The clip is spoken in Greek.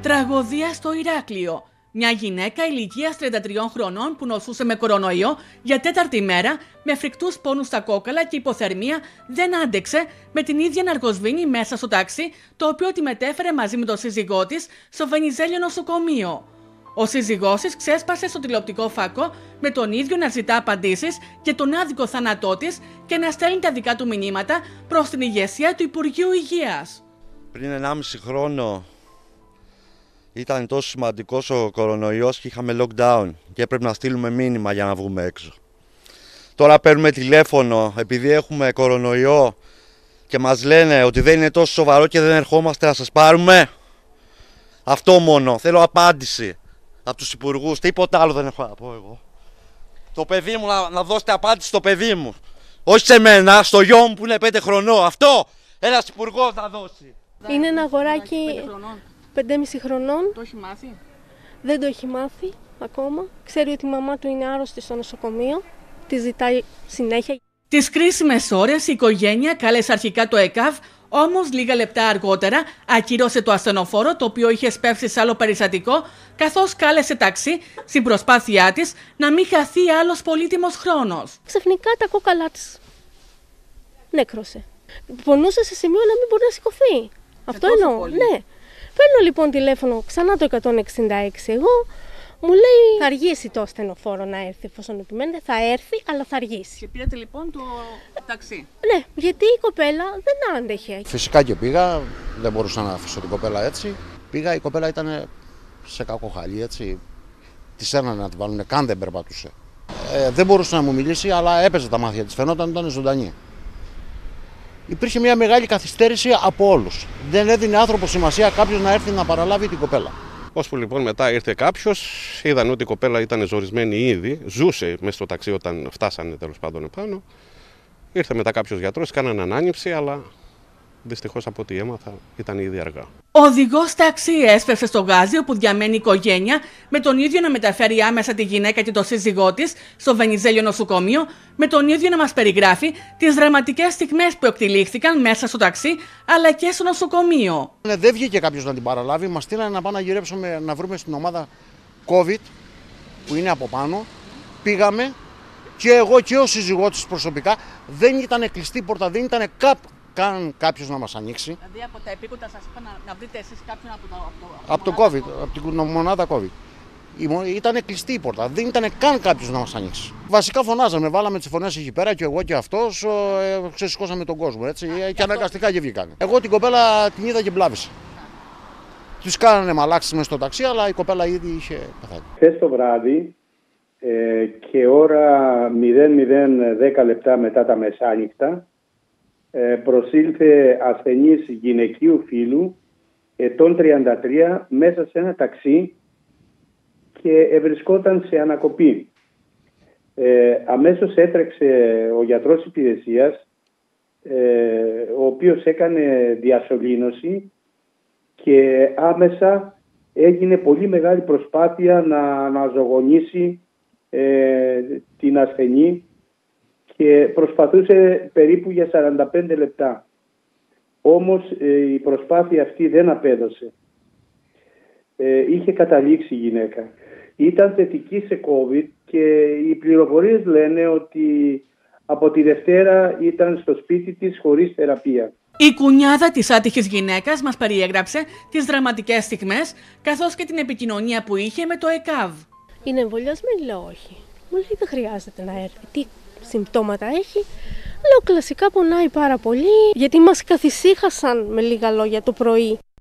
Τραγωδία στο Ηράκλειο. Μια γυναίκα ηλικίας 33 χρονών που νοσούσε με κορονοϊό για τέταρτη μέρα, με φρικτούς πόνους στα κόκαλα και υποθερμία, δεν άντεξε με την ίδια να αργοσβήνει μέσα στο ταξί, το οποίο τη μετέφερε μαζί με τον σύζυγό της στο Βενιζέλιο νοσοκομείο. Ο σύζυγός της ξέσπασε στο τηλεοπτικό φάκο, με τον ίδιο να ζητά απαντήσεις για τον άδικο θάνατό της και να στέλνει τα δικά του μηνύματα προς την ηγεσία του Υπουργείου Υγείας. Πριν 1,5 χρόνο ήταν τόσο σημαντικός ο κορονοϊός και είχαμε lockdown και έπρεπε να στείλουμε μήνυμα για να βγούμε έξω. Τώρα παίρνουμε τηλέφωνο επειδή έχουμε κορονοϊό και μας λένε ότι δεν είναι τόσο σοβαρό και δεν ερχόμαστε να σας πάρουμε. Αυτό μόνο, θέλω απάντηση από τους υπουργούς, τίποτα άλλο δεν έχω να πω εγώ. Το παιδί μου, να δώσετε απάντηση στο παιδί μου. Όχι σε μένα, στο γιο μου που είναι 5 χρονών. Αυτό ένας υπουργός να δώσει. Είναι ένα αγοράκι 5,5 χρονών. Το έχει μάθει? Δεν το έχει μάθει ακόμα. Ξέρει ότι η μαμά του είναι άρρωστη στο νοσοκομείο. Τη ζητάει συνέχεια. Τις κρίσιμες ώρες η οικογένεια κάλεσε αρχικά το ΕΚΑΒ, όμως λίγα λεπτά αργότερα ακύρωσε το ασθενοφόρο, το οποίο είχε σπεύσει σε άλλο περιστατικό, καθώς κάλεσε ταξί στην προσπάθειά της να μην χαθεί άλλος πολύτιμος χρόνος. Ξαφνικά τα κόκαλά της νέκρωσε. Πονούσε σε σημείο να μην μπορεί να σηκωθεί. Αυτό εννοώ. Πολύ. Ναι. Παίρνω λοιπόν τηλέφωνο ξανά το 166 εγώ. Μου λέει θα αργήσει το ασθενοφόρο να έρθει, εφόσον επιμένετε, θα έρθει, αλλά θα αργήσει. Και πήρατε λοιπόν το ταξί. Ναι, γιατί η κοπέλα δεν άντεχε. Φυσικά και πήγα, δεν μπορούσα να αφήσω την κοπέλα έτσι. Πήγα, η κοπέλα ήταν σε κακό χαλί, έτσι. Της ένανε να τη βάλουν, καν δεν περπατούσε. Δεν μπορούσε να μου μιλήσει, αλλά έπαιζε τα μάτια της, φαινόταν ότι ήταν ζωντανή. Υπήρχε μια μεγάλη καθυστέρηση από όλους. Δεν έδινε άνθρωπο σημασία κάποιος να έρθει να παραλάβει την κοπέλα. Ώσπου λοιπόν μετά ήρθε κάποιος, είδαν ότι η κοπέλα ήταν ζορισμένη ήδη, ζούσε μέσα στο ταξί όταν φτάσανε τέλος πάντων επάνω. Ήρθε μετά κάποιος γιατρός, κάνανε ανάνυψη, αλλά δυστυχώς από ό,τι έμαθα ήταν ήδη αργά. Ο οδηγός ταξί έσπευσε στο γάζι όπου διαμένει η οικογένεια, με τον ίδιο να μεταφέρει άμεσα τη γυναίκα και τον σύζυγό της στο Βενιζέλιο νοσοκομείο, με τον ίδιο να μας περιγράφει τις δραματικές στιγμές που εκτελήχθηκαν μέσα στο ταξί αλλά και στο νοσοκομείο. Δεν βγήκε κάποιος να την παραλάβει, μας στείλανε να πάμε να γυρέψουμε, να βρούμε στην ομάδα COVID που είναι από πάνω. Πήγαμε και εγώ και ο σύζυγός της προσωπικά, δεν ήταν κλειστή πόρτα, δεν ήταν καν κάποιος να μας ανοίξει. Δηλαδή από τα επίκοντα σας είπα να βρείτε εσείς κάποιον από το COVID, από την μονάδα COVID. Ήταν κλειστή η πόρτα, δεν ήταν καν κάποιος να μας ανοίξει. Βασικά φωνάζαμε, βάλαμε τις φωνές εκεί πέρα και εγώ και αυτός ξεσηκώσαμε τον κόσμο, έτσι, και αναγκαστικά και βγήκανε. Εγώ την κοπέλα την είδα και μπλάβησα. Τους κάνανε μαλάξεις μες στο ταξί, αλλά η κοπέλα ήδη είχε πεθάνει. Χθες το βράδυ και ώρα 00:10 λεπτά μετά τα μεσάνυχτα, προσήλθε ασθενής γυναικείου φύλου ετών 33 μέσα σε ένα ταξί και βρισκόταν σε ανακοπή. Αμέσως έτρεξε ο γιατρός υπηρεσίας, ο οποίος έκανε διασωλήνωση και άμεσα έγινε πολύ μεγάλη προσπάθεια να αναζωογονήσει την ασθενή και προσπαθούσε περίπου για 45 λεπτά. Όμως η προσπάθεια αυτή δεν απέδωσε. Είχε καταλήξει η γυναίκα. Ήταν θετική σε COVID και οι πληροφορίες λένε ότι από τη Δευτέρα ήταν στο σπίτι της χωρίς θεραπεία. Η κουνιάδα της άτυχης γυναίκας μας περιέγραψε τις δραματικές στιγμές καθώς και την επικοινωνία που είχε με το ΕΚΑΒ. Είναι εμβολιασμένη, λέω όχι. Μου λέει δεν χρειάζεται να έρθει. Τι συμπτώματα έχει? Λέω κλασικά πονάει πάρα πολύ, γιατί μας καθησύχασαν με λίγα λόγια το πρωί.